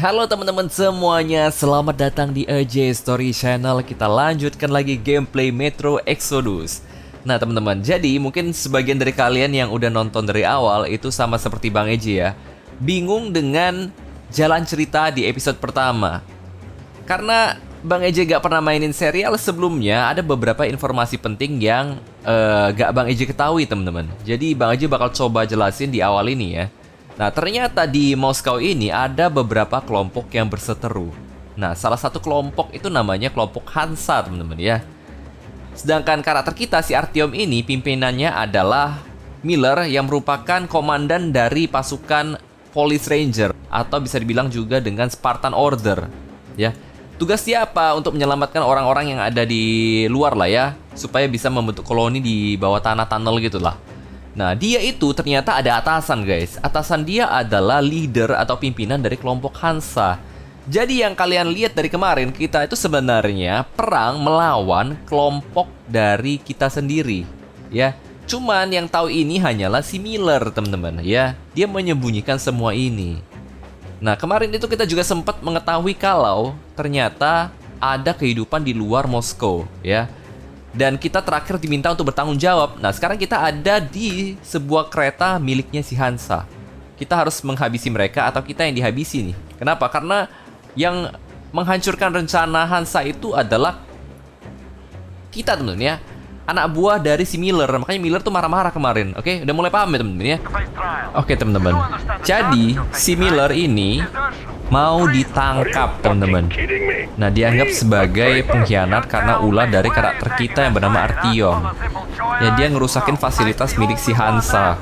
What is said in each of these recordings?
Halo teman-teman semuanya, selamat datang di AJ Story Channel. Kita lanjutkan lagi gameplay Metro Exodus. Nah teman-teman, jadi mungkin sebagian dari kalian yang udah nonton dari awal itu sama seperti Bang AJ ya, bingung dengan jalan cerita di episode pertama. Karena Bang AJ gak pernah mainin serial sebelumnya, ada beberapa informasi penting yang gak Bang AJ ketahui teman-teman. Jadi Bang AJ bakal coba jelasin di awal ini ya. Nah, ternyata di Moskow ini ada beberapa kelompok yang berseteru. Nah, salah satu kelompok itu namanya kelompok Hansa, teman-teman ya. Sedangkan karakter kita, si Artyom ini, pimpinannya adalah Miller yang merupakan komandan dari pasukan Police Ranger, atau bisa dibilang juga dengan Spartan Order, ya. Tugas dia apa? Untuk menyelamatkan orang-orang yang ada di luar lah ya, supaya bisa membentuk koloni di bawah tanah tunnel gitulah. Nah, dia itu ternyata ada atasan, guys. Atasan dia adalah leader atau pimpinan dari kelompok Hansa. Jadi yang kalian lihat dari kemarin, kita itu sebenarnya perang melawan kelompok dari kita sendiri, ya. Cuman yang tahu ini hanyalah si Miller, teman-teman, ya. Dia menyembunyikan semua ini. Nah, kemarin itu kita juga sempat mengetahui kalau ternyata ada kehidupan di luar Moskow, ya. Dan kita terakhir diminta untuk bertanggung jawab. Nah, sekarang kita ada di sebuah kereta miliknya si Hansa. Kita harus menghabisi mereka atau kita yang dihabisi nih. Kenapa? Karena yang menghancurkan rencana Hansa itu adalah kita, teman-teman ya. Anak buah dari si Miller. Makanya Miller tuh marah-marah kemarin. Oke, udah mulai paham ya, teman-teman ya? Oke, teman-teman. Jadi, si Miller ini mau ditangkap, teman-teman. Nah, dianggap sebagai pengkhianat karena ulah dari karakter kita yang bernama Artyom. Ya, dia ngerusakin fasilitas milik si Hansa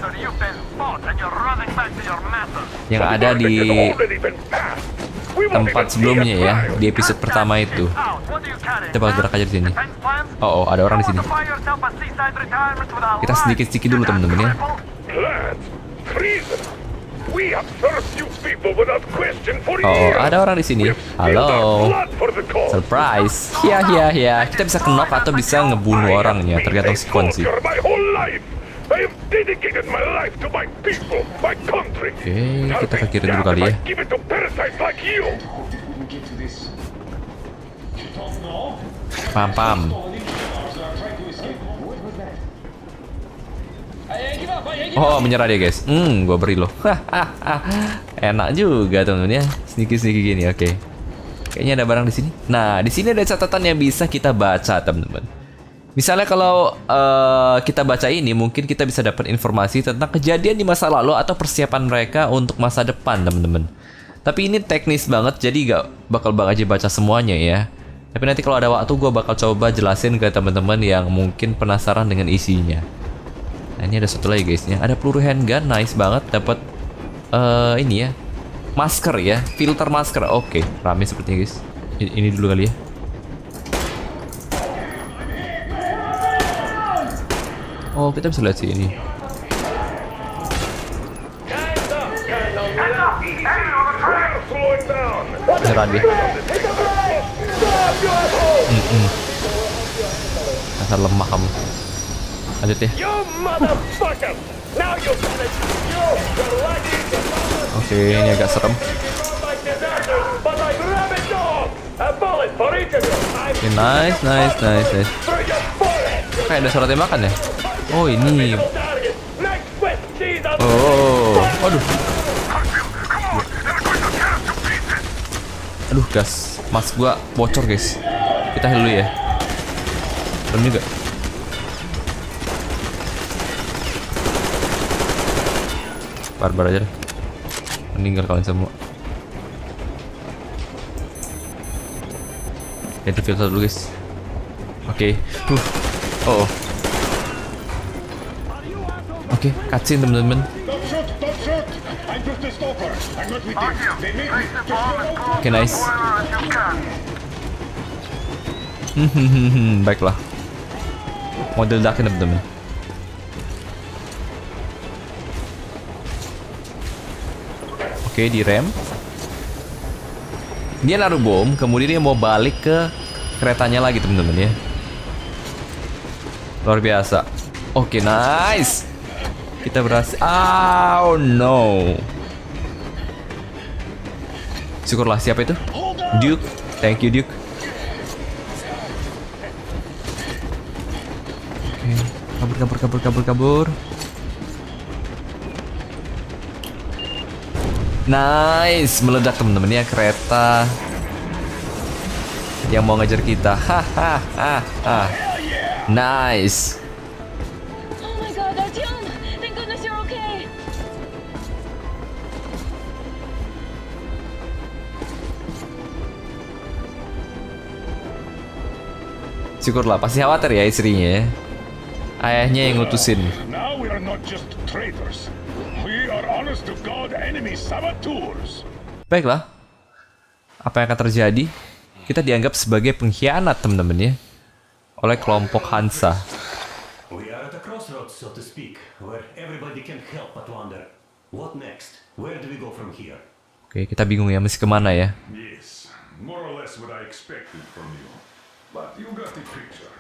yang ada di tempat sebelumnya ya, di episode pertama itu. Kita bakal gerak aja di sini. Oh, ada orang di sini. Kita sedikit-sedikit dulu, teman-teman ya. Oh, ada orang di sini. Halo. Surprise. Ya. Kita bisa knock atau bisa ngebunuh orangnya, tergantung sequence sih. Oke, kita ke kiri dulu kali ya. Pam. Oh, menyerah dia, guys. Gua beri loh. Enak juga, teman-teman ya. Sneaky gini, oke. Kayaknya ada barang di sini. Nah, di sini ada catatan yang bisa kita baca, teman-teman. Misalnya kalau kita baca ini, mungkin kita bisa dapat informasi tentang kejadian di masa lalu atau persiapan mereka untuk masa depan, teman-teman. Tapi ini teknis banget, jadi gak bakal Bang aja baca semuanya ya. Tapi nanti kalau ada waktu, gue bakal coba jelasin ke teman-teman yang mungkin penasaran dengan isinya. Nah, ini ada satu lagi, guys ya. Ada peluru handgun, nice banget. Dapat ini ya, masker ya, filter masker. Oke, rame sepertinya, guys. Ini dulu kali ya. Oh, kita bisa lihat sih ini. Nyerah dia. Dasar lemah kamu. Lanjut ya. Oke, ini agak serem. Oke, nice. Kayak ada suara tembakan ya. Oh, ini. Oh, aduh, gas. Mas gua bocor, guys. Kita heal dulu ya. Serem juga. Barbar aja deh. Meninggal kalian semua. Ganti filter dulu, guys. Oke. Oh. Oke, cutscene, teman-teman. Oke, nice. Baiklah. Model dakin, teman-teman. Oke, direm. Dia naruh bom, kemudian dia mau balik ke keretanya lagi, teman-teman ya. Luar biasa. Oke, nice. Kita berhasil. Oh no. Syukurlah, siapa itu? Duke. Thank you, Duke. Oke, kabur. Nice, meledak temen-temen ya kereta yang mau ngejar kita. Hahaha. Nice. Oh my god, Artyom! Thank goodness you're okay. Syukurlah, pasti khawatir ya istrinya ya. Ayahnya yang ngutusin. Now we are not just traitors. We are honest to God enemy saboteurs. Baiklah, apa yang akan terjadi? Kita dianggap sebagai pengkhianat teman-teman ya, oleh kelompok Hansa. We are at a crossroads, so to speak, where everybody can help but wonder, what next? Where do we go from here? Oke, kita bingung ya, mesti kemana ya? Yes, more or less what I expected from you. But you got the picture.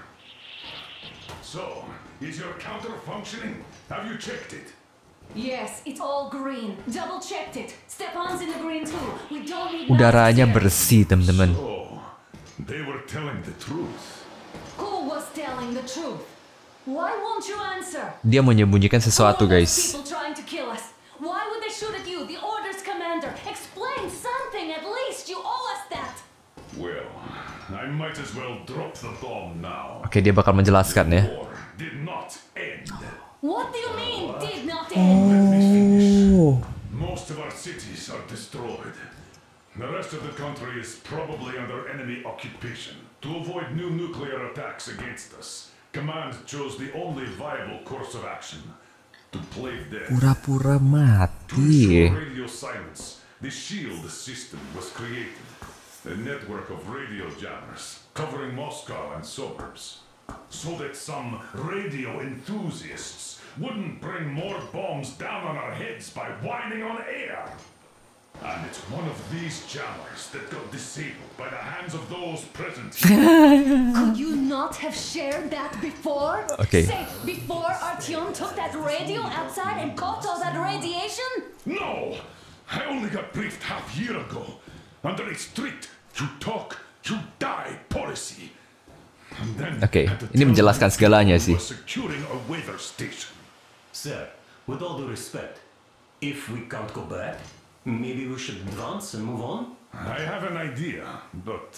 So, is your counter functioning? Have you checked it? Yes, it's all green. Double checked it. Stepan's in the green too. We don't need. Udaranya bersih teman-teman. Oh, they were telling the truth. Who was telling the truth? Why won't you answer? Dia menyembunyikan sesuatu, Who are those guys. people trying to kill us? Why would they shoot at you, the orders commander? Explain something at least. You owe us that. Well, I might as well drop the bomb now. Oke, dia bakal menjelaskan ya. The war did not end. What do you mean did not end? Let me finish. Most of our cities are destroyed. The rest of the country is probably under enemy occupation. To avoid new nuclear attacks against us, Command chose the only viable course of action. To play dead. Pura-pura To mati. ensure radio silence, the SHIELD system was created. A network of radio jammers covering Moscow and suburbs. So that some radio enthusiasts wouldn't bring more bombs down on our heads by whining on air. And it's one of these jammers that got disabled by the hands of those present. Could you not have shared that before? Okay. Say, before Artyom took that radio outside and caught all that radiation? No! I only got briefed half year ago. Under a strict you talk, you die policy. And then Oke, at the ini menjelaskan segalanya we sih. were securing a weather station. Sir, with all due respect, if we can't go back, maybe we should advance and move on? I have an idea, but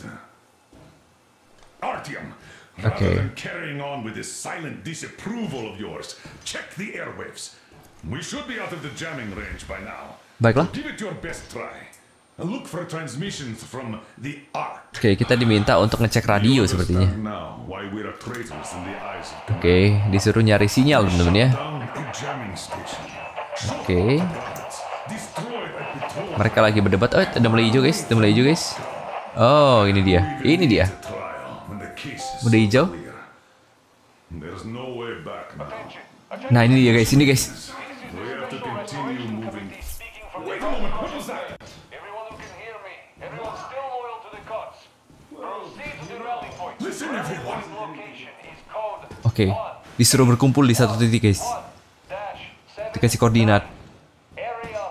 Artyom, Okay. rather than carrying on with this silent disapproval of yours, check the airwaves. We should be out of the jamming range by now. Baiklah. Give it your best try. Look for transmissions from the Ark. Oke, kita diminta untuk ngecek radio sepertinya. Now why we're traitors in the eyes of Command. Oke, disuruh nyari sinyal teman-teman ya. Down a jamming station. Oke. Destroy a patrol. Mereka lagi berdebat. Oh, ada mulai hijau guys, ada mulai hijau guys. Oh, ini dia. Ini dia. Trial when the case is Udah hijau. clear. There's no way back now. Nah, ini dia guys, ini guys. We have to continue moving. Wait a moment, what was that? Everyone who can hear me, everyone still loyal to the gods. Proceed to the rally point. Listen, everyone. Location is code Oke, disuruh berkumpul di satu titik guys. 1-7. Dikasih koordinat. Area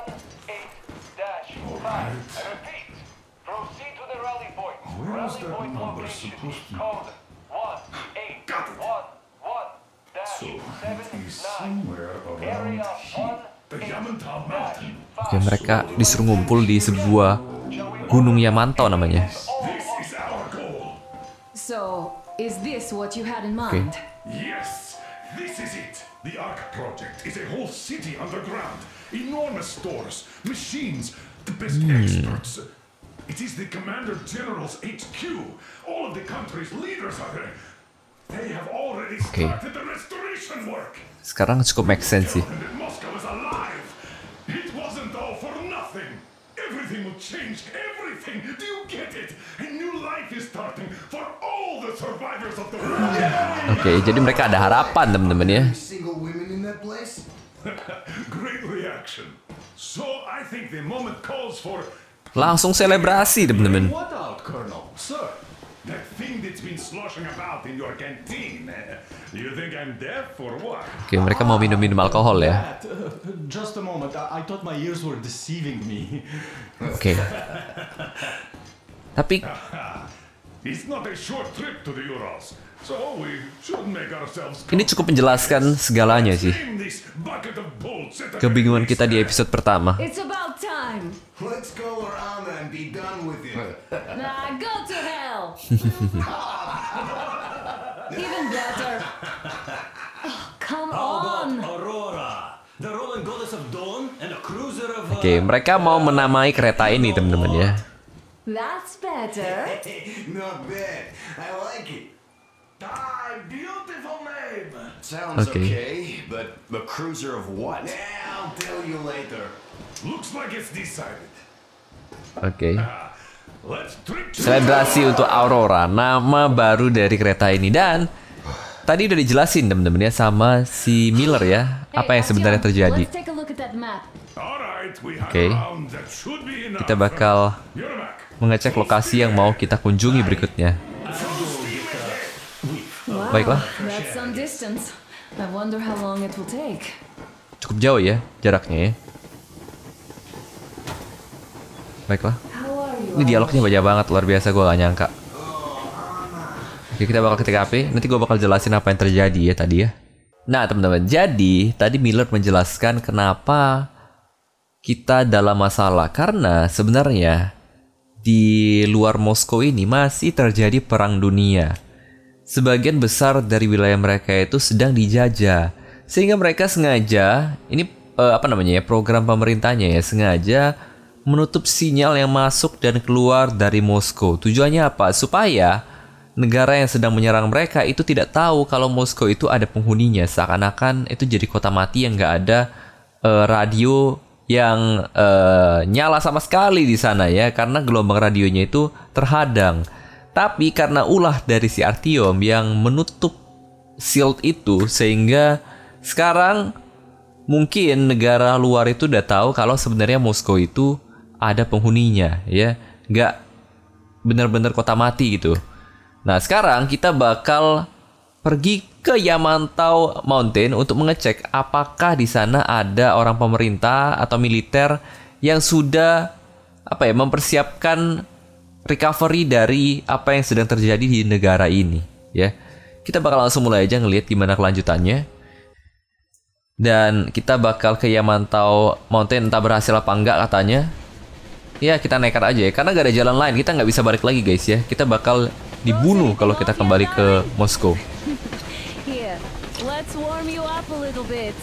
18-5. I repeat, proceed to the rally point. Where is Rally that point number location supposed is to- code Got it. So, it is 1-8-1-7-9. somewhere around Area here. The Yamantau Mountain. Oke, mereka disuruh ngumpul di sebuah gunung Yamantau namanya. This is our goal. So, is this what you had in mind? Yes, this is it. The Ark project is a whole city underground. Enormous stores, machines, the best experts. It is the Commander General's HQ. All of the country's leaders are there. They have already started the restoration work. Sekarang cukup make sense sih. And that Moscow is alive. It wasn't all for nothing. Everything will change. Everything. Do you get it? A new life is starting for all the survivors of the war. Oke, jadi mereka ada harapan teman-teman ya. Single women in that place? Great reaction. So I think the moment calls for Langsung selebrasi teman-teman. What out, Colonel? Sir? that thing that's been sloshing about in your canteen. You think I'm deaf or what? Oke, mereka mau minum-minum alkohol ya. That, just a moment. I thought my ears were deceiving me. Oke. Tapi It's not a short trip to the Urals, so we should make ourselves ini cukup menjelaskan segalanya sih. Name this bucket of bolts at the Kebingungan very kita di least. episode pertama. It's about time. Let's go around and be done with it. Nah, go to hell. Even better. Oh, come How about on. Aurora? The Roman goddess of dawn and a cruiser of... Oke, mereka mau menamai kereta ini teman-teman ya. That's better. Not bad. I like it. Beautiful name. Sounds Okay. okay, but the cruiser of what? Yeah, I'll tell you later. Looks like it's decided. Oke. Let's trip to Selebrasi untuk Aurora, nama baru dari kereta ini. Dan tadi udah dijelasin teman-teman ya sama si Miller ya, apa yang sebenarnya terjadi. Let's take a look at that map. All right, we have Oke. around that should be enough. Kita bakal You're back. mengecek lokasi yang mau kita kunjungi berikutnya. Wow, Baiklah. that's some distance. I wonder how long it will take. Cukup jauh ya jaraknya ya. Baiklah. How are you? Ini dialognya banyak banget, luar biasa, gue gak nyangka. Oke, kita bakal ke TKP. Nanti gue bakal jelasin apa yang terjadi ya tadi ya. Nah teman-teman, jadi tadi Miller menjelaskan kenapa kita dalam masalah. Karena sebenarnya di luar Moskow ini masih terjadi perang dunia. Sebagian besar dari wilayah mereka itu sedang dijajah. Sehingga mereka sengaja, ini program pemerintahnya ya, sengaja menutup sinyal yang masuk dan keluar dari Moskow. Tujuannya apa? Supaya negara yang sedang menyerang mereka itu tidak tahu kalau Moskow itu ada penghuninya. Seakan-akan itu jadi kota mati yang nggak ada radio yang nyala sama sekali di sana ya, karena gelombang radionya itu terhadang. Tapi karena ulah dari si Artyom yang menutup shield itu, sehingga sekarang mungkin negara luar itu udah tahu kalau sebenarnya Moskow itu ada penghuninya ya, nggak benar-benar kota mati gitu. Nah sekarang kita bakal pergi ke Yamantau Mountain untuk mengecek apakah di sana ada orang pemerintah atau militer yang sudah mempersiapkan recovery dari apa yang sedang terjadi di negara ini ya. Kita bakal langsung mulai aja ngelihat gimana kelanjutannya. Dan kita bakal ke Yamantau Mountain, entah berhasil apa enggak katanya. Ya kita nekat aja ya, karena gak ada jalan lain, kita nggak bisa balik lagi guys ya. Kita bakal dibunuh kalau kita kembali ke Moskow. Here, let's warm you up a little bit.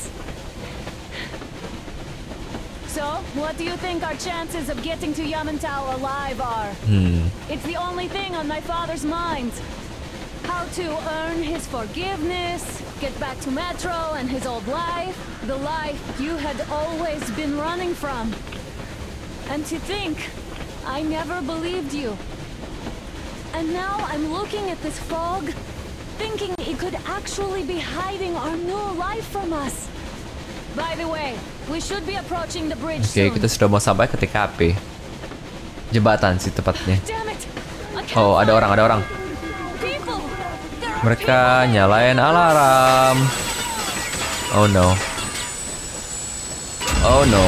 So, what do you think our chances of getting to Yamantau alive are? It's the only thing on my father's mind. How to earn his forgiveness, get back to Metro and his old life, the life you had always been running from. And to think, I never believed you. And now I'm looking at this fog, thinking it could actually be hiding our new life from us. By the way, we should be approaching the bridge Oke, soon. kita sudah mau sampai ke TKP. Jembatan sih tepatnya. Damn it! I can't Oh, ada find orang. people. There are Mereka nyalain alarm. Oh no. Oh no.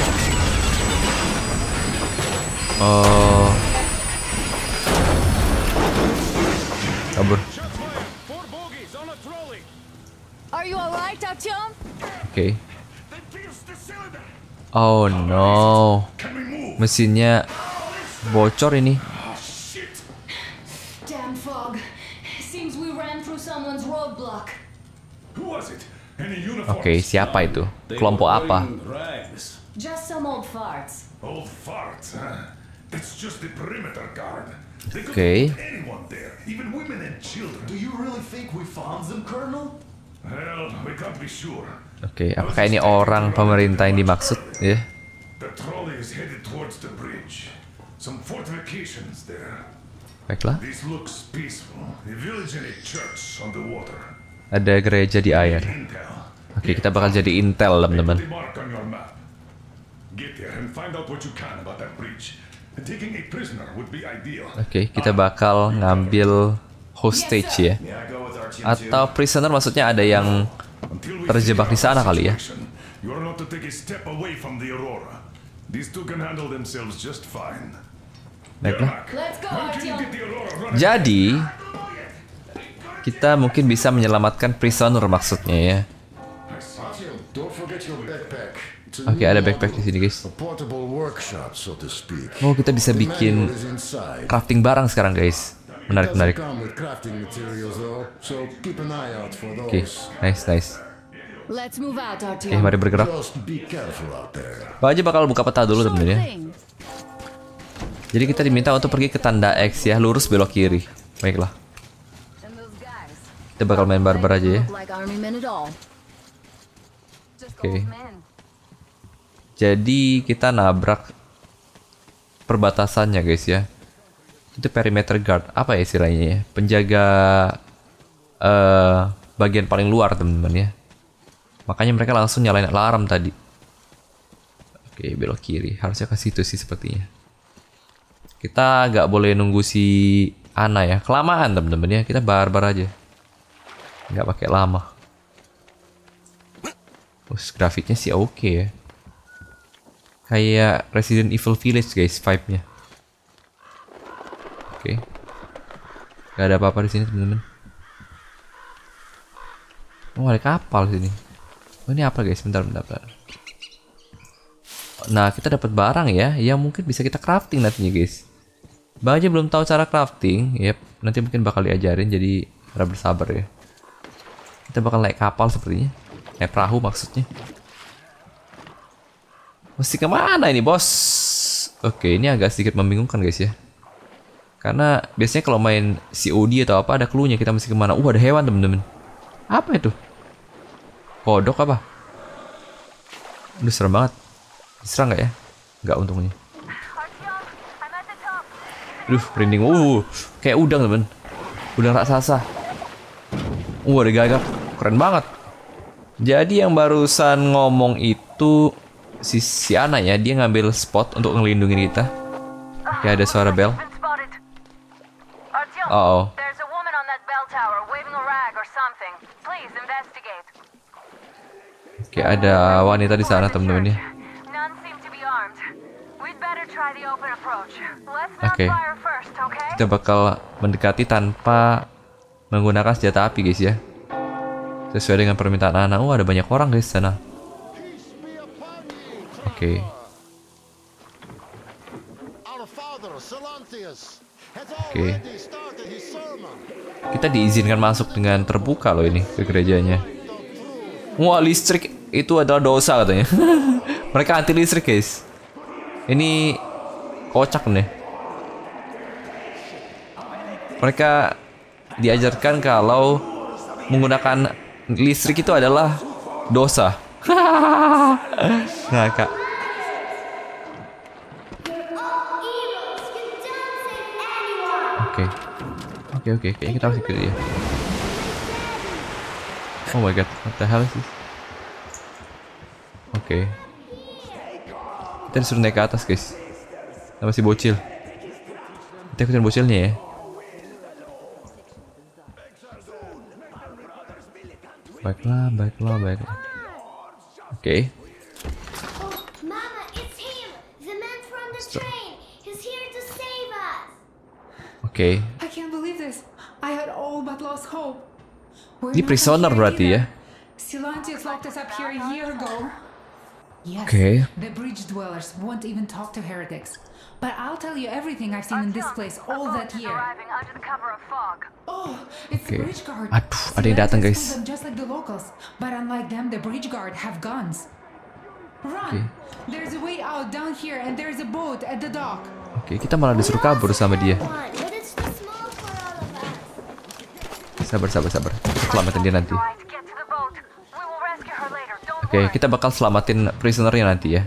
Oh. Kabur. Four bogies on a trolley. Are you alright, Artyom? Oke. They pierced the cylinder. Oh no. Can we move? Mesinnya bocor ini. Shit. Damn fog. Seems we ran through someone's roadblock. Who was it? Any uniforms? Oke, siapa itu? Kelompok apa? Rags. Just some old farts. Old farts, huh? That's just the perimeter guard. They could Okay. put anyone there, even women and children. Do you really think we found them, Colonel? Well, we can't be sure. Oke, apakah ini orang pemerintah yang dimaksud ya? The trolley is headed towards the bridge. Some fortifications there. Baiklah. This looks peaceful. A village and a church on the water. Ada gereja di air. Intel. Oke, kita bakal jadi intel, teman-teman. Put the mark on your map. Get there and find out what you can about that bridge. Taking a prisoner would be ideal. Oke, kita bakal ngambil hostage ya. Yeah, I go with Artyom too. Atau prisoner maksudnya ada yang Until we terjebak di figure out sana the kali ya. situation, You are not to take a step away from the Aurora. These two can handle themselves just fine. Baiklah. Let's go, When can you Artyom. get the Aurora running? Jadi kita mungkin bisa menyelamatkan prisoner maksudnya ya. Don't forget your backpack. It's a Oke, new ada backpack di model, sini guys. a portable workshop, so to speak. Oh, kita bisa The bikin manual is inside. crafting barang sekarang guys. Menarik, Doesn't menarik. come with crafting materials though, so keep an eye out for Oke, those. nice. Let's move out, Oke, Artyom. mari bergerak. Just be careful out there. Pak aja bakal buka peta dulu Sure temen-temen ya. thing. Jadi kita diminta untuk pergi ke tanda X ya, lurus belok kiri. Baiklah. And those guys. Kita bakal main barbar aja ya. Look like army men at all. Just Oke. old men. Jadi kita nabrak perbatasannya guys ya. Itu perimeter guard. Apa ya istilahnya ya? Penjaga bagian paling luar teman-teman ya. Makanya mereka langsung nyalain alarm tadi. Oke, belok kiri. Harusnya ke situ sih sepertinya. Kita nggak boleh nunggu si Ana ya. Kelamaan teman-teman ya. Kita barbar aja. Nggak pakai lama. Terus grafiknya sih oke ya. Kayak Resident Evil Village guys vibe-nya. Oke. Gak ada apa-apa di sini teman-teman. Oh, ada kapal di sini. Oh, ini apa guys? Bentar. Nah, kita dapat barang ya, yang mungkin bisa kita crafting nantinya guys. Bang aja belum tahu cara crafting, yep. Nanti mungkin bakal diajarin, jadi harap bersabar ya. Kita bakal naik kapal sepertinya, naik perahu maksudnya. Mesti kemana ini bos? Oke, ini agak sedikit membingungkan guys ya. Karena biasanya kalau main COD atau apa ada clue-nya kita mesti kemana. Ada hewan temen-temen. Apa itu? Kodok apa? Udah serem banget. Diserang nggak ya? Nggak untungnya. Aduh, merinding. Kayak udang temen. Udang raksasa. Ada gagak. Keren banget. Jadi yang barusan ngomong itu si Ana ya, dia ngambil spot untuk ngelindungin kita. Kayak ada suara bel. Oh. There's a woman on that bell tower waving a rag or something. Please investigate. Oke, ada wanita di sana temen-temen ya. None seem to be armed. We'd better try the open approach. Let's not Oke. fire first, okay? Kita bakal mendekati tanpa menggunakan senjata api guys ya. Sesuai dengan permintaan Ana. Ada banyak orang guys di sana. Oke. Oke. Kita diizinkan masuk dengan terbuka loh ini ke gerejanya. Wah, listrik itu adalah dosa katanya. Mereka anti listrik guys. Ini kocak nih. Mereka diajarkan kalau menggunakan listrik itu adalah dosa. Nah, Kak. Oke. Kayaknya kita harus ikut dia. Oh my god, what the hell is this? Oke. Kita disuruh naik ke atas, guys. Sama si bocil. Kita ikutin bocilnya ya. Baiklah. Oke. Mama, it's him! The man from the train! He's here to save us! Oke. I can't believe this. I had all but lost hope. Ini prisoner berarti ya. Silantius locked us up here a year ago. Yes, Okay. the bridge dwellers won't even talk to heretics. But I'll tell you everything I've seen in this place all that year. Arriving under the cover of fog. Oh, it's Okay. the bridge guard. Aduh, ada yang datang, guys. Silantius told them just like the locals, but unlike them, the bridge guard have guns. Run! There's a way out down here, and there's a boat at the dock. Oke, kita malah disuruh kabur sama dia. One, but it's too small for all of us. Sabar. Kita selamatin dia nanti. Right, get to the boat. We will rescue her later. Don't Oke, worry. kita bakal selamatin prisonernya nanti ya.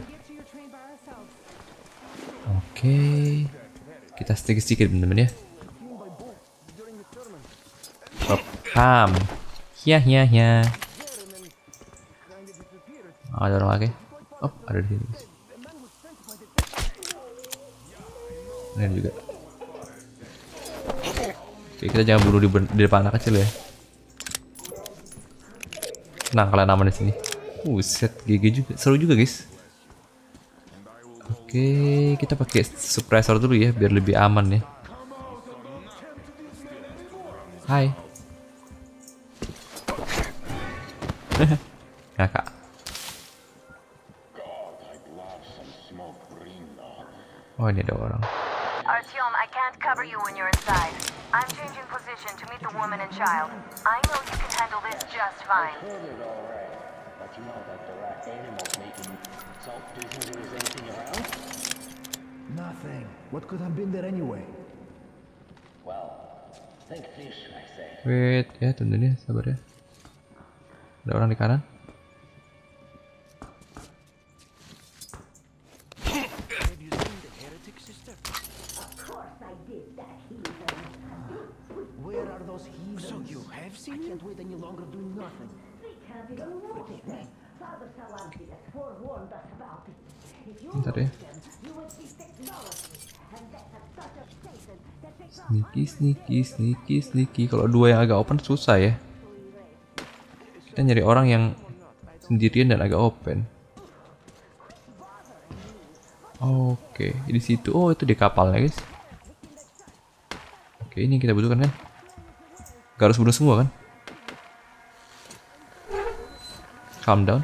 Oke. Kita sedikit-sedikit teman-teman ya. Hop, pam. Ya. Ada orang lagi. Oh, ada di sini. Ini juga. Oke, kita jangan bunuh di depan anak kecil ya. Tenang, kalian aman di sini. Set GG juga, seru juga guys. Oke, kita pakai suppressor dulu ya biar lebih aman ya. Hai. Kakak. Oh, ini ada orang. Artyom, I can't cover you when you're inside. I'm changing position to meet the woman and child. I know you can handle this just fine. But you know that there are animals making salt. Do you think there was anything around? Nothing. What could have been there anyway? Well, think fish, I say. Wait, ya tunggu nih, sabar ya. Ada orang di kanan. Where are those heathens? So you have seen him? I can't wait any longer doing nothing. Bentar ya. Sneaky. Kalau dua yang agak open susah ya. Kita nyari orang yang sendirian dan agak open. Oke, di situ. Oh, itu di kapalnya guys. Oke, ini kita butuhkan kan? Gak harus bunuh semua kan? Calm down.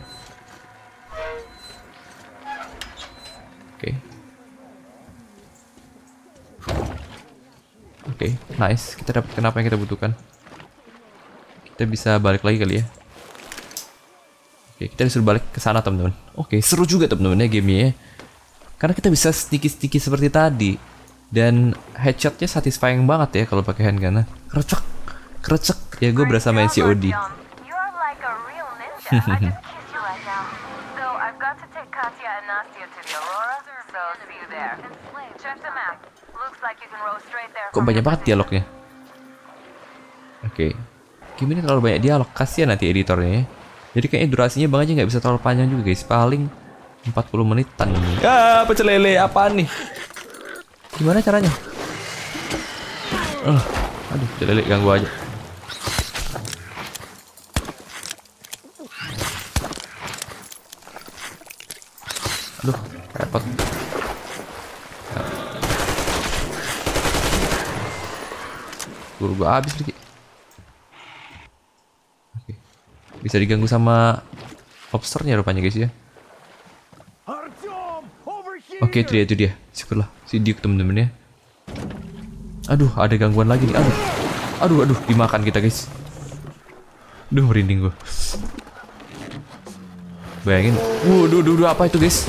Oke, nice. Kita dapat kenapa yang kita butuhkan. Kita bisa balik lagi kali ya. Oke, kita disuruh balik ke sana teman-teman. Oke, seru juga teman-teman ya gamenya ya. Karena kita bisa sneaky seperti tadi. Dan headshotnya satisfying banget ya kalau pakai handgun. Kerecek. Ya gue berasa main COD. Kok banyak banget dialognya? Oke. Game ini terlalu banyak dialog, kasihan nanti editornya ya. Jadi kayaknya durasinya Bang aja nggak bisa terlalu panjang juga guys. Paling 40 menitan. Pecel lele apaan nih? Gimana caranya? Aduh, pecel lele ganggu aja. Aduh, repot. Guru gua habis lagi. Oke. Bisa diganggu sama lobsternya rupanya guys ya. Oke, itu dia. Syukurlah si Duke temen-temen ya. Aduh, ada gangguan lagi nih. Aduh, dimakan kita guys. Duh, merinding gua. Bayangin. Waduh, apa itu guys?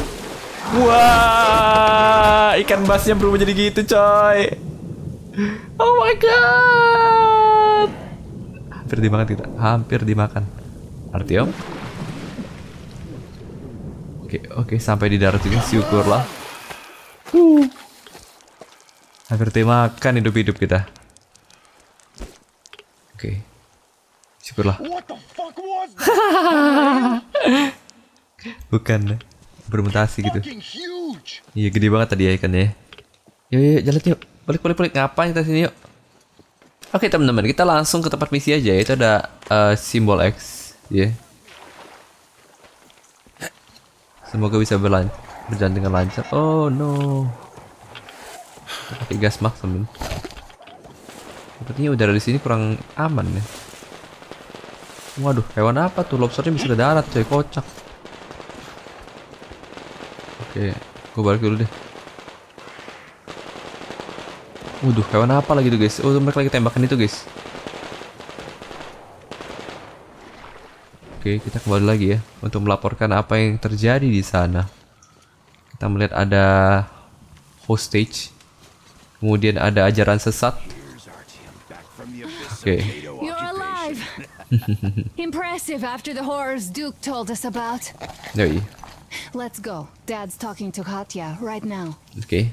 Wah, ikan basnya berubah jadi gitu coy. Oh my god. Hampir dimakan. Artyom. Oke, sampai di darat juga, syukurlah. Hampir dimakan hidup kita. Oke. Syukurlah. Bukan, bermutasi gitu. Iya, gede banget tadi ya ikannya. Yuk, jalan yuk. Balik. Ngapain kita sini yuk? Oke teman-teman, kita langsung ke tempat misi aja. Itu ada simbol X, ya. Semoga bisa berjalan dengan lancar. Oh no. Pakai gas mask temen. Sepertinya udara di sini kurang aman ya. Waduh, hewan apa tuh? Lobsternya bisa ke darat, coy, kocak. Oke, gue balik dulu deh. Waduh, hewan apa lagi tuh guys? Oh, mereka lagi tembakan itu guys. Oke, kita kembali lagi ya untuk melaporkan apa yang terjadi di sana. Kita melihat ada hostage, kemudian ada ajaran sesat. Oke. You're alive. Impressive after the horrors Duke told us about. Yoi. Let's go. Dad's talking to Katya right now. Oke.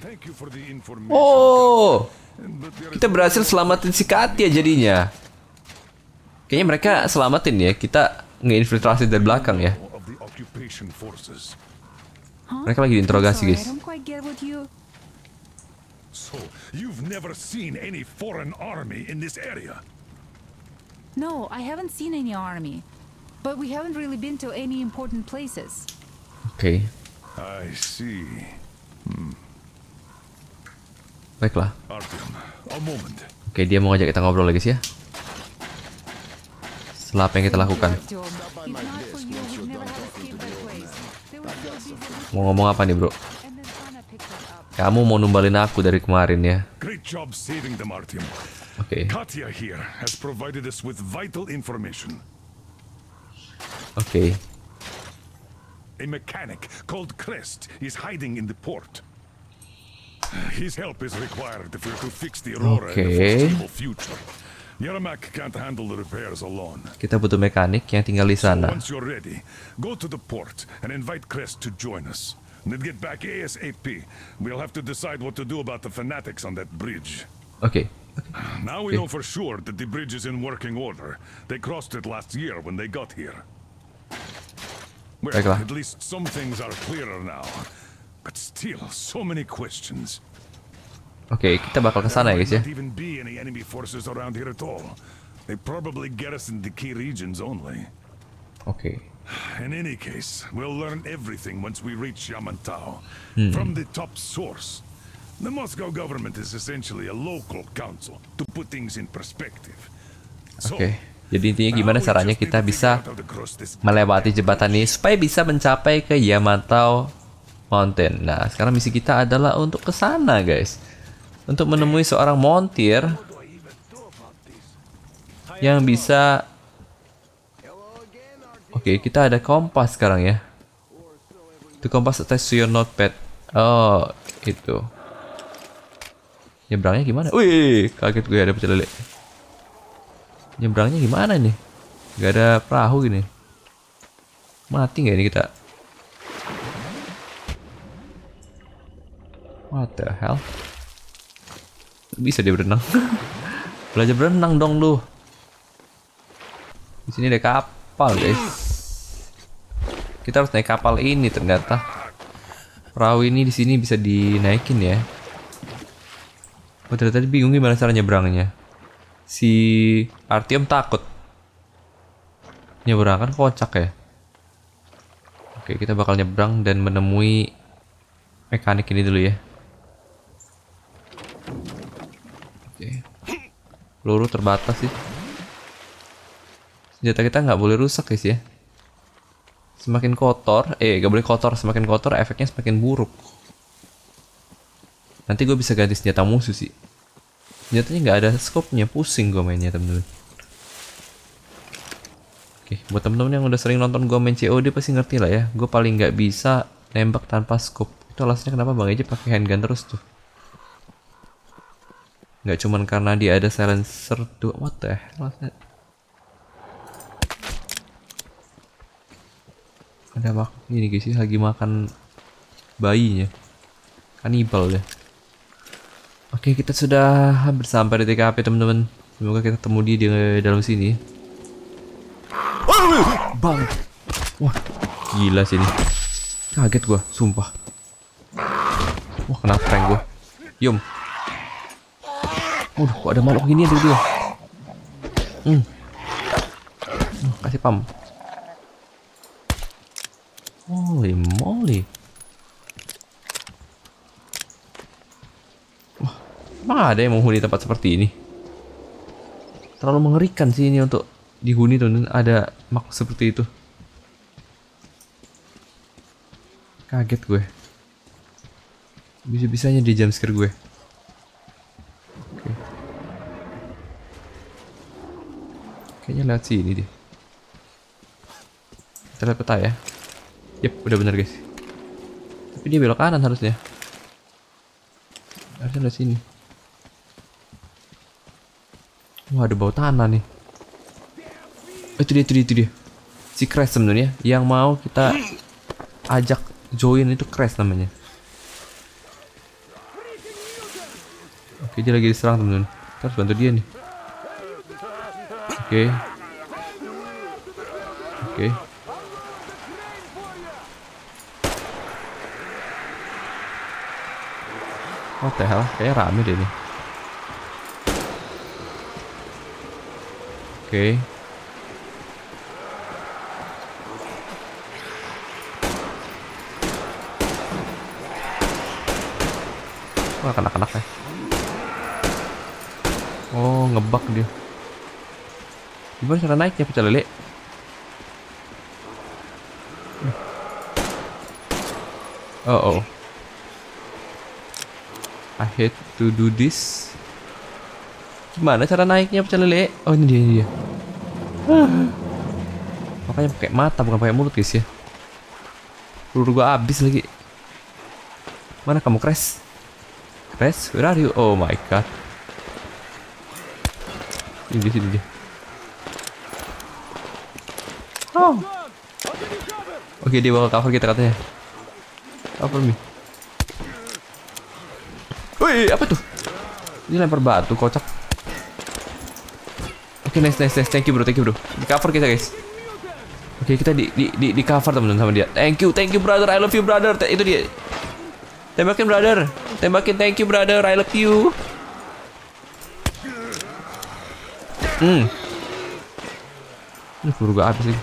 Oh, kita berhasil selamatin si Katya jadinya. Kayaknya mereka selamatin ya. Kita nge-infiltrasi dari belakang ya. Mereka lagi diinterogasi guys. So, you've never seen any foreign army in this area? No, I haven't seen any army. but we haven't really been to any important places. Oke. I see. Baiklah. Artyom, a moment. Oke, dia mau ngajak kita ngobrol lagi sih ya. Setelah apa yang kita lakukan. Mau ngomong apa nih, bro? Kamu mau numbalin aku dari kemarin ya. Great job saving them, Artyom. Oke. Katya here has provided us with vital information. Oke. A mechanic called Crest is hiding in the port. His help is required if we're to fix the Aurora in the foreseeable future. Yermak can't handle the repairs alone. Kita butuh mekanik yang tinggal di sana. So once you're ready, go to the port and invite Crest to join us. And then get back ASAP. We'll have to decide what to do about the fanatics on that bridge. Oke. Now we know for sure that the bridge is in working order. They crossed it last year when they got here. Well, at least some things are clearer now. But still, so many questions. Oke, kita bakal ke sana ya guys ya. Not even be any enemy forces around here at all. They probably garrison the key regions only. Oke. In any case, we'll learn everything once we reach Yamantau. From the top source. The Moscow government is essentially a local council, to put things in perspective. Oke. Jadi intinya gimana caranya kita bisa melewati jembatan ini supaya bisa mencapai ke Yamantau Mountain. Nah, sekarang misi kita adalah untuk ke sana, guys. Untuk menemui seorang montir yang bisa. Oke, kita ada kompas sekarang ya. Itu kompas attached to your notepad. Oh, itu. Nyebrangnya gimana? Wih, kaget gue ada pecel lele. Nyebrangnya gimana nih? Gak ada perahu gini. Mati nggak ini kita? What the hell? Bisa dia berenang? Belajar berenang dong lu. Di sini ada kapal, guys. Kita harus naik kapal ini ternyata. Perahu ini di sini bisa dinaikin ya. Oh, ternyata bingung gimana cara nyebrangnya. Si Artyom takut nyebrang, kan kocak ya. Oke, kita bakal nyebrang dan menemui mekanik ini dulu ya. Oke. Peluru terbatas sih. Senjata kita nggak boleh rusak guys ya. Semakin kotor, nggak boleh kotor. Semakin kotor efeknya semakin buruk. Nanti gue bisa ganti senjata musuh sih. Senjatanya nggak ada scope-nya, pusing gue mainnya temen-temen. Oke, buat temen-temen yang udah sering nonton gue main COD pasti ngerti lah ya. Gue paling nggak bisa nembak tanpa scope. Itu alasannya kenapa Bang Eja pakai handgun terus tuh. Nggak cuman karena dia ada silencer tuh. What the hell? Ada ini guys sih, lagi makan bayinya. Kanibal ya. Oke, kita sudah hampir sampai di TKP teman-teman. Semoga kita ketemu dia di dalam sini. Bang. Wah, gila sini. Kaget gua, sumpah. Wah, kena prank gua. Yum. Kok ada makhluk gini ada dia. Kasih pam. Holy moly. Wah, emang ada yang menghuni tempat seperti ini? Terlalu mengerikan sih ini untuk dihuni tuh. Ada makhluk seperti itu. Kaget gue. Bisa-bisanya di jumpscare gue. Oke. Kayaknya lewat sini deh. Kita lihat peta ya. Yep, udah bener guys. Tapi dia belok kanan harusnya. Harusnya lewat sini. Wah, ada bau tanah nih. Itu dia. Si Crash sebenarnya yang mau kita ajak join, itu Crash namanya. Oke, dia lagi diserang teman-teman. Kita harus bantu dia nih. Oke. What the hell? Kayaknya rame deh ini. Oke. Wah, anak-anaknya. Oh, ngebug dia. Gimana cara naiknya pecel lele? Oh. I hate to do this. Gimana cara naiknya pecel lele? Oh, ini dia. Makanya pakai mata bukan pakai mulut guys ya. Peluru gua habis lagi. Mana kamu, Crash? Crash, where are you? Oh my god. Ini dia. Oh. Oke, dia bakal cover kita katanya. Cover me. Wih, apa tuh? Ini lempar batu, kocak. Oke, nice. Thank you bro. Di cover kita guys. Oke, kita di cover teman-teman sama dia. Thank you brother, I love you brother. Itu dia. Tembakin brother. Thank you brother, I love you. Ini peluru gak habis lagi.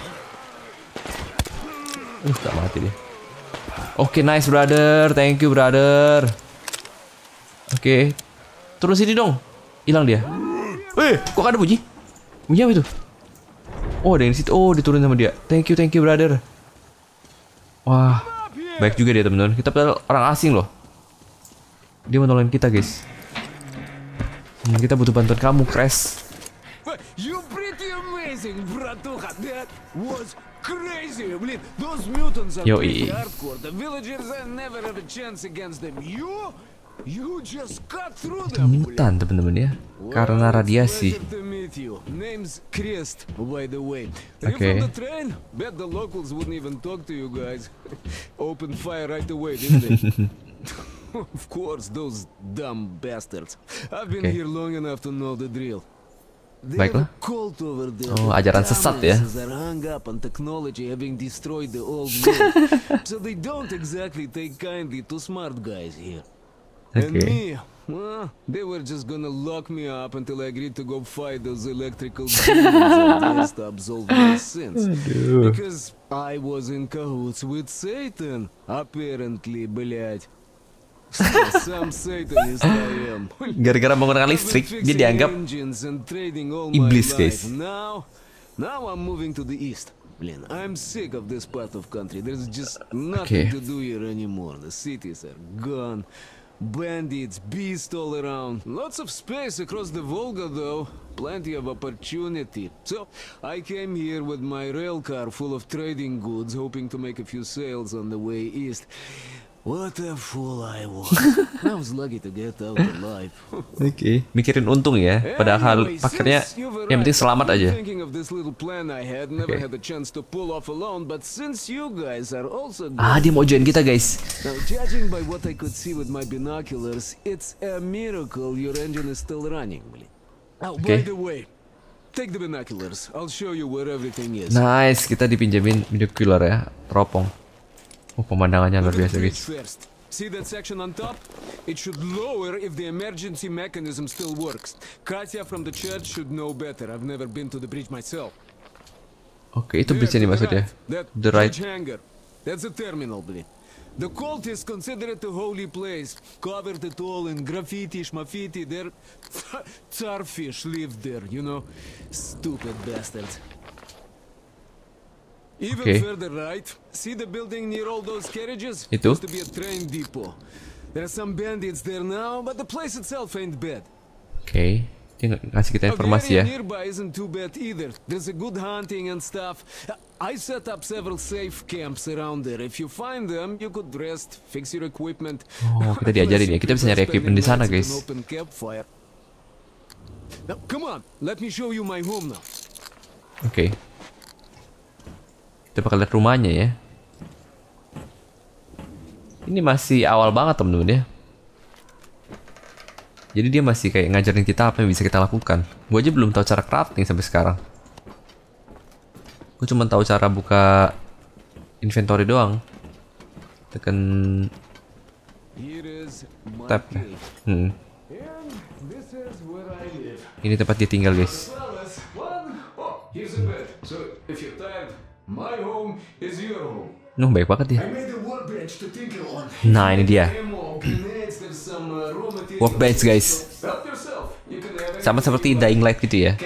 Gak mati dia. Oke, nice brother. Thank you brother. Oke. Turun sini dong. Hilang dia. Kok ada bunyi? Bunyi apa itu? Oh, ada yang di situ. Oh, diturunin sama dia. Thank you brother. Wah, baik juga dia teman-teman. Kita orang asing loh. Dia mau nolongin kita guys. Kita butuh bantuan kamu, Crash. You pretty amazing, bratuха. That was crazy. Those mutants are pretty hardcore. The villagers never have a chance against them. You just cut through them. Mutan teman-teman ya. Karena radiasi. Name's Crest, by the way. You from the train? Bet the locals wouldn't even talk to you guys. Open fire right away, didn't they? Of course, those dumb bastards. I've been here long enough to know the drill. Baiklah. Oh, ajaran sesat ya. So they don't exactly take kindly to smart guys here. And me, well, they were just gonna lock me up until I agreed to go fight those electrical demons to absolve my sins. Because I was in cahoots with Satan, apparently, блядь. Some Satanist I am. Gara-gara menggunakan listrik, dia dianggap iblis, guys. Now I'm moving to the east. I'm sick of this part of country. There's just nothing to do here anymore. The cities are gone. Bandits, beasts all around. Lots of space across the Volga, though. Plenty of opportunity. So I came here with my rail car full of trading goods, hoping to make a few sales on the way east. What a fool I was. I was lucky to get out alive. Oke, mikirin untung ya. Padahal paketnya yang penting selamat aja. Dia mau join kita guys. Now, judging by what I could see with my binoculars, it's a miracle your engine is still running. Oh, by the way, take the binoculars. I'll show you where everything is. Nice, kita dipinjemin binocular ya, teropong. Oh, pemandangannya luar biasa guys. See that section on top? It should lower if the emergency mechanism still works. Katya from the church should know better. I've never been to the bridge myself. Oke, itu bridge yang dimaksud ya. The right. That's a terminal, bleed. The cultists consider it a holy place. Covered it all in graffiti, schmaffiti. Their starfish lived there, you know. Stupid bastards. Even further right, see the building near all those carriages? Itu? Used to be a train depot. There are some bandits there now, but the place itself ain't bad. Oke, dia ngasih kita informasi ya. Nearby isn't too bad either. There's a good hunting and stuff. I set up several safe camps around there. If you find them, you could rest, fix your equipment. Oh, kita diajarin ya. Kita bisa nyari equipment di sana, guys. Now, come on, let me show you my home now. Oke. Kita bakal lihat rumahnya ya. Ini masih awal banget temen-temen ya. Jadi dia masih kayak ngajarin kita apa yang bisa kita lakukan. Gue aja belum tahu cara crafting sampai sekarang. Gue cuma tahu cara buka inventory doang. Tekan tab. Ini tempat dia tinggal guys. Baik banget dia. Nah, ini dia. Workbench guys. Sama seperti Dying Light gitu ya.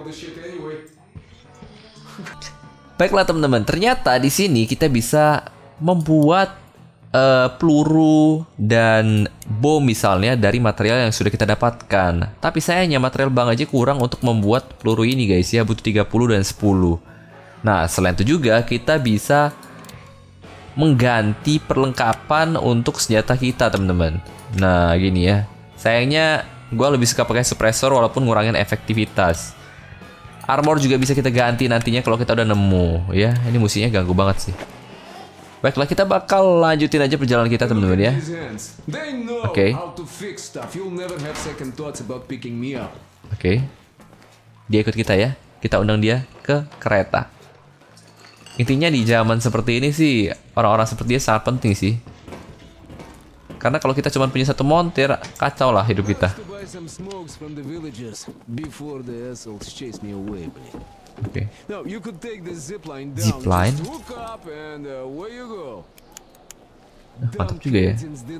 Baiklah teman-teman, ternyata di sini kita bisa membuat peluru dan bom misalnya dari material yang sudah kita dapatkan. Tapi sayangnya material bang aja kurang untuk membuat peluru ini guys ya, butuh 30 dan 10. Nah, selain itu juga kita bisa mengganti perlengkapan untuk senjata kita teman-teman. Nah, gini ya. Sayangnya gue lebih suka pakai suppressor walaupun ngurangin efektivitas. Armor juga bisa kita ganti nantinya kalau kita udah nemu ya. Ini musuhnya ganggu banget sih. Baiklah, kita bakal lanjutin aja perjalanan kita teman-teman ya. Oke. Oke. Dia ikut kita ya. Kita undang dia ke kereta. Intinya di zaman seperti ini sih, orang-orang seperti dia sangat penting sih. Karena kalau kita cuma punya satu montir, kacau lah hidup kita. Oke. Zipline. Mantap juga ya.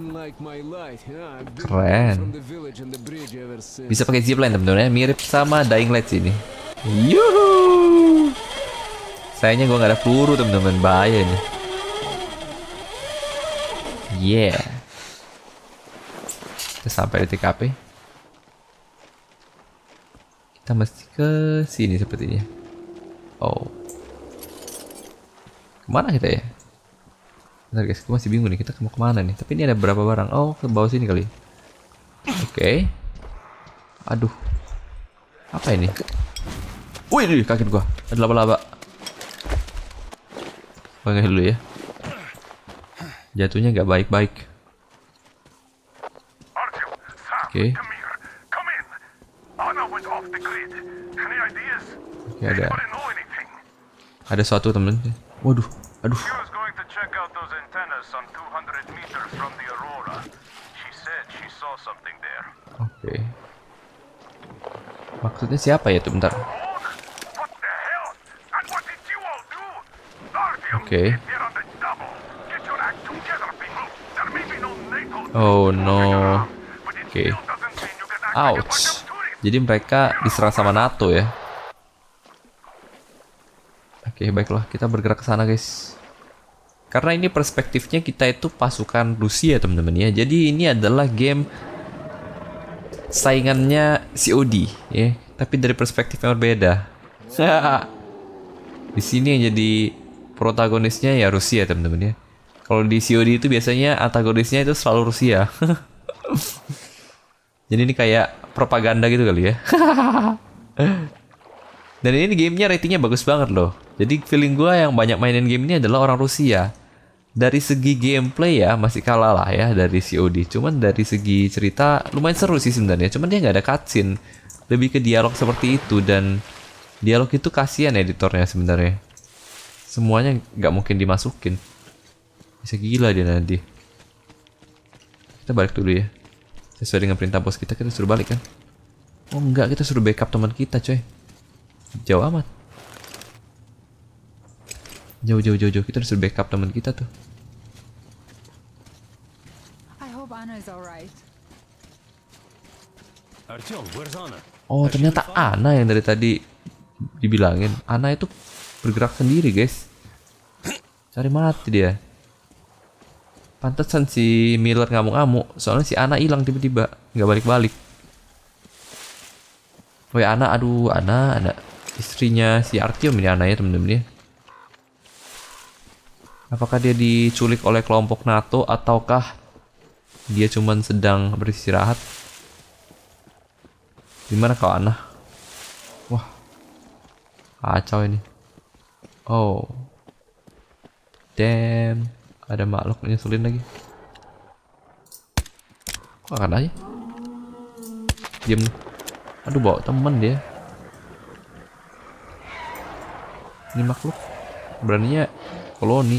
Keren. Bisa pakai zipline teman-teman ya, mirip sama Dying Light sini. Yuhu. Sayangnya gua nggak ada peluru teman-teman, bahaya nih. Yeah. Kita sampai di TKP. Kita mesti ke sini sepertinya. Oh. Kemana kita ya? Bentar guys, gue masih bingung nih, kita mau kemana nih? Tapi ini ada berapa barang? Oh, ke bawah sini kali. Oke. Aduh. Apa ini? Wih, kaget gua. Ada laba-laba. Bangga dulu ya. Jatuhnya nggak baik-baik. Oke. Oke, ada suatu temen. Waduh, aduh. Oke. Maksudnya siapa ya tuh, bentar. Oke. Oh no. Oke. Ouch. Jadi mereka diserang sama NATO ya. Oke, baiklah, kita bergerak ke sana guys. Karena ini perspektifnya kita itu pasukan Rusia teman-teman ya. Jadi ini adalah game saingannya COD ya, tapi dari perspektif yang berbeda. Di sini yang jadi protagonisnya ya Rusia teman-teman ya. Kalau di COD itu biasanya antagonisnya itu selalu Rusia. Jadi ini kayak propaganda gitu kali ya. Dan ini gamenya ratingnya bagus banget loh. Jadi feeling gue yang banyak mainin game ini adalah orang Rusia. Dari segi gameplay ya masih kalah lah ya dari COD. Cuman dari segi cerita lumayan seru sih sebenarnya. Cuman dia nggak ada cutscene. Lebih ke dialog seperti itu. Dan dialog itu kasihan editornya sebenarnya. Semuanya nggak mungkin dimasukin. Bisa gila dia nanti. Kita balik dulu ya. Sesuai dengan perintah bos kita suruh balik kan. Oh enggak, kita suruh backup teman kita coy. Jauh amat. Jauh. Kita disuruh backup teman kita tuh. Oh ternyata Ana yang dari tadi dibilangin. Ana itu bergerak sendiri guys. Cari mati dia. Pantesan si Miller ngamuk-ngamuk. Soalnya si Ana hilang tiba-tiba, nggak balik-balik. Woi Ana, aduh Ana istrinya si Artyom ini Ana ya temen-temen ya. Apakah dia diculik oleh kelompok NATO ataukah dia cuman sedang beristirahat? Gimana kau Ana? Wah, kacau ini. Oh, damn. Ada makhluk nyusulin lagi. Kok akan aja? Diam nih. Aduh bawa temen dia. Ini makhluk beraninya koloni.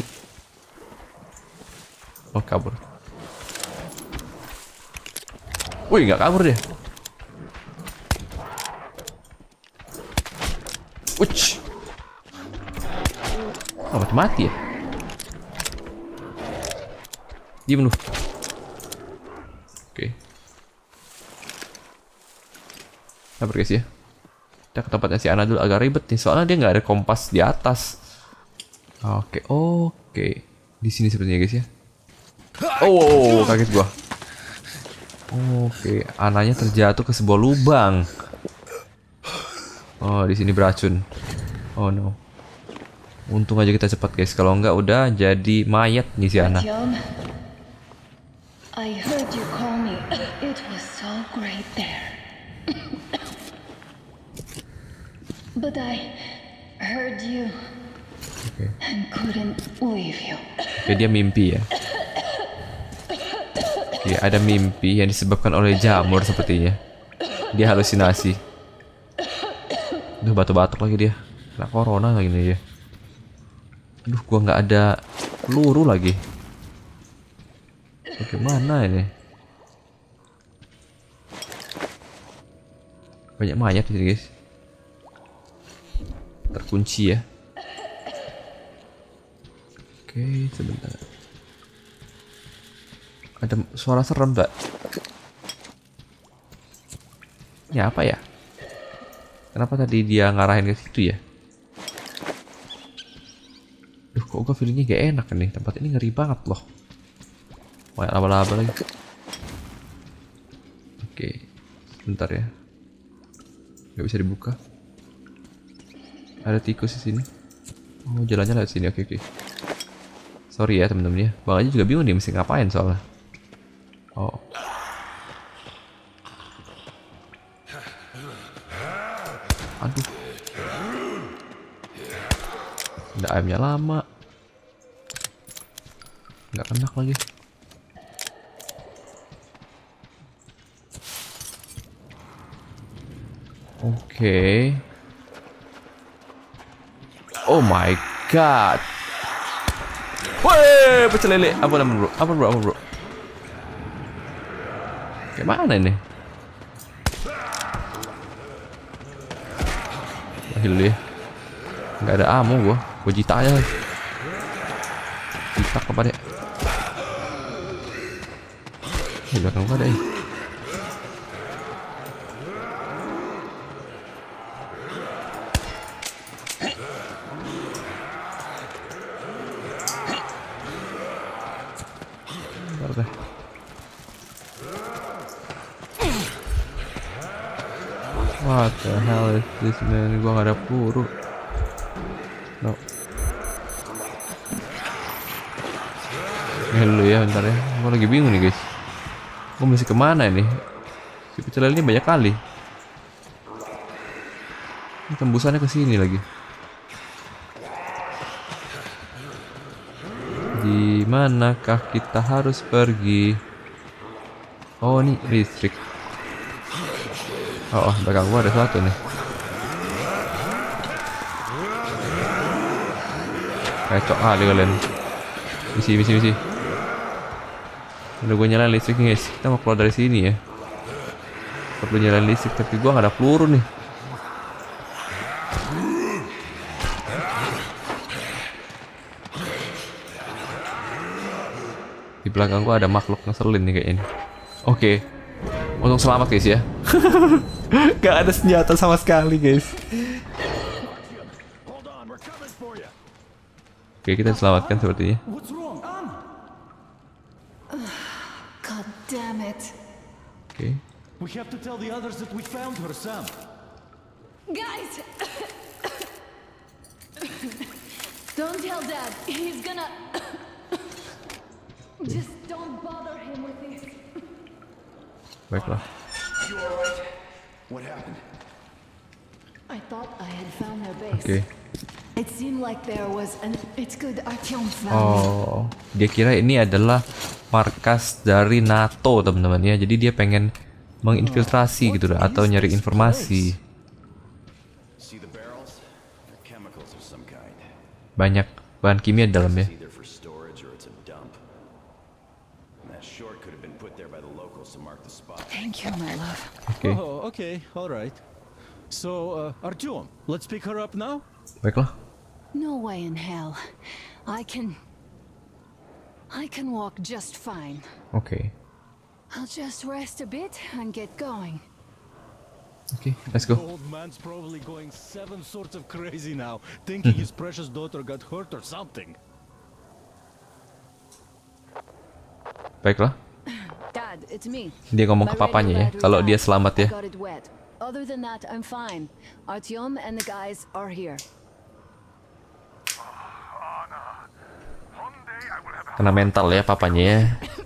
Oh kabur. Wih nggak kabur dia. Wuch. Oh mati ya. Diam lu. Oke. Sabar guys ya. Kita ke tempatnya si Ana dulu, agak ribet nih soalnya dia nggak ada kompas di atas. Oke. Di sini sepertinya guys ya. Oh, kaget gua. Oke, Ananya terjatuh ke sebuah lubang. Oh, di sini beracun. Oh no. Untung aja kita cepat guys, kalau nggak udah jadi mayat nih si Ana. I heard you call me. It was so great there. But I heard you and couldn't leave you. Oke, dia mimpi ya. Oke, ada mimpi yang disebabkan oleh jamur sepertinya. Dia halusinasi. Duh, batuk-batuk lagi dia. Kena corona lagi nih ya. Duh, gua nggak ada peluru lagi. Oke, mana ini? Banyak mayat di sini guys. Terkunci ya. Oke, sebentar. Ada suara serem tak? Ini apa ya? Kenapa tadi dia ngarahin ke situ ya? Duh, kok gue feelingnya gak enak nih. Tempat ini ngeri banget loh. Banyak laba-laba lagi. Oke, sebentar ya. Gak bisa dibuka. Ada tikus di sini. Oh, jalannya lewat sini. Oke. Sorry ya temen-temen ya. Bang aja juga bingung nih mesti ngapain soalnya. Oh. Aduh. Ada ayamnya lama. Nggak enak lagi. Oke. Oh my god. Woi, pecel lele. Apa bro? Apa bro? Kayak mana ini? Heal dia. Nggak ada ammo gua jita aja. Jita apa deh? Di belakang gua ada ini. What the hell is this man? Gua gak ada peluru. No. Hello ya, bentar ya. Gua lagi bingung nih guys. Gua mesti kemana ini? Si pecel lele ini banyak kali. Ini tembusannya ke sini lagi. Di manakah kita harus pergi? Oh, ini listrik. Oh, belakang gua ada sesuatu nih. Kacau kali kalian. Misi. Udah gue nyalain listrik nih guys. Kita mau keluar dari sini ya. Perlu nyalain listrik tapi gua nggak ada peluru nih. Di belakang gua ada makhluk ngeselin nih kayaknya. Oke. Untung selamat guys ya. Gak ada senjata sama sekali guys. Oke, kita diselamatkan sepertinya. God damn it. Oke. We have to tell the others that we found her, Sam. Guys! Don't tell Dad. He's gonna... Just don't bother him with this. Baiklah. You all right? What happened? I thought I had found their base. Oke. It seemed like there was an... It's good Artyom found Oh, dia kira ini adalah markas dari NATO teman-teman ya. Jadi dia pengen menginfiltrasi gitu atau nyari informasi. Banyak bahan kimia di dalamnya. Thank you, my love. Okay. Oh, okay, all right. So, Artyom, let's pick her up now. Baiklah. No way in hell. I can walk just fine. Okay. I'll just rest a bit and get going. Oke, let's go. Old man's probably going 7 sorts of crazy now, thinking his precious daughter got hurt or something. Baiklah. Dad, it's me. Dia ngomong ke papanya ya, kalau dia selamat ya. Got it wet. Other than that, I'm fine. Artyom and the guys are here. Kena mental ya papanya ya.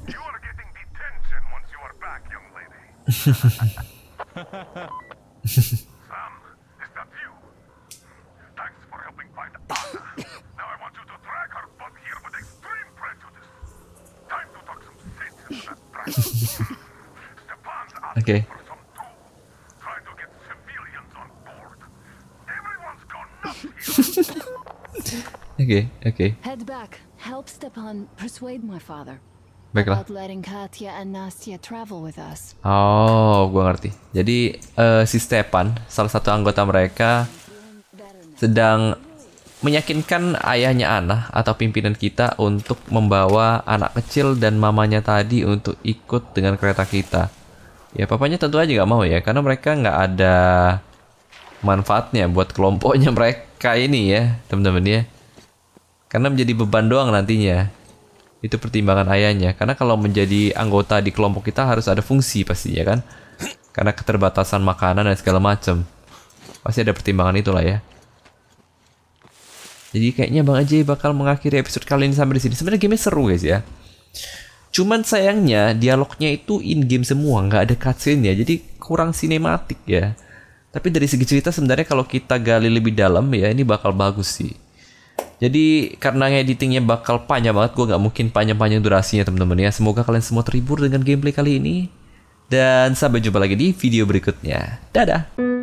Sam, is that you? Thanks for helping find Anna. Now I want you to drag her butt here with extreme prejudice. Time to talk some sense into that brat. Stepan's asking for some too. Trying to get civilians on board. Everyone's gone nuts here. Oke. Head back. Help Stepan persuade my father. Baiklah. About letting Katya and Nastya travel with us. Oh, gua ngerti. Jadi si Stepan, salah satu anggota mereka, sedang meyakinkan ayahnya Anna atau pimpinan kita untuk membawa anak kecil dan mamanya tadi untuk ikut dengan kereta kita. Ya papanya tentu aja nggak mau ya, karena mereka nggak ada manfaatnya buat kelompoknya mereka ini ya, teman-teman ya. Karena menjadi beban doang nantinya. Itu pertimbangan ayahnya. Karena kalau menjadi anggota di kelompok kita harus ada fungsi pastinya kan. Karena keterbatasan makanan dan segala macam. Pasti ada pertimbangan itulah ya. Jadi kayaknya Bang Ajay bakal mengakhiri episode kali ini sampai di sini. Sebenarnya game seru guys ya. Cuman sayangnya dialognya itu in game semua, nggak ada cutscene ya. Jadi kurang sinematik ya. Tapi dari segi cerita sebenarnya kalau kita gali lebih dalam ya ini bakal bagus sih. Jadi karena editingnya bakal panjang banget, gue nggak mungkin panjang-panjang durasinya teman-teman ya. Semoga kalian semua terhibur dengan gameplay kali ini. Dan sampai jumpa lagi di video berikutnya. Dadah!